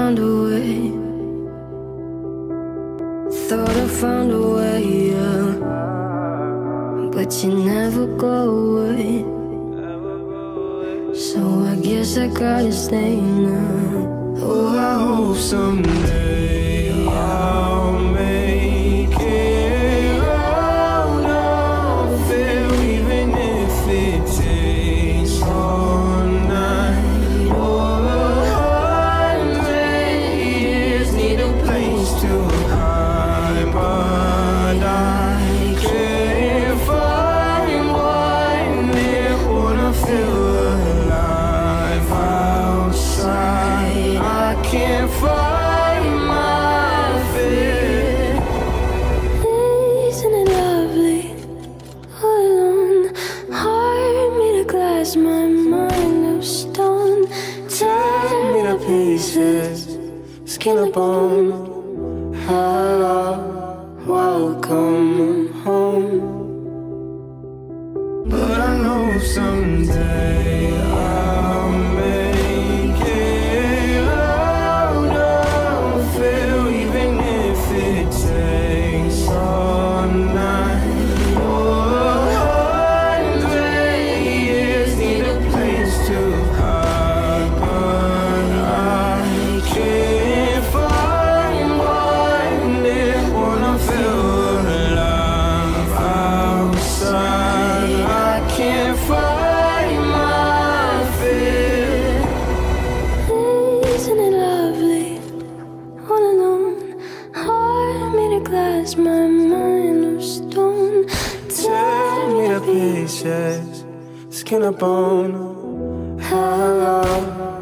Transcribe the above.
found a way. Thought I found a way, yeah. But you never go away. So I guess I gotta stay now. Oh, I hope someday I'll make it out of there, even if it takes all night or 100 years. Need a place to hide, but I can't find one there. Wanna feel alive outside. I can't find my fear. Isn't it lovely? All alone, heart made of glass, my mind of stone. Tear me to pieces, skin and bone. Hello, welcome home. But I know someday I'll make it out of here, even if it takes all night or 100 years. Need a place to hide, but I can't find one there. Wanna feel alive outside. I can't find my fear. Isn't it lovely? All alone, heart made of glass, my mind of stone. Tear me to pieces, skin and bone. Hello,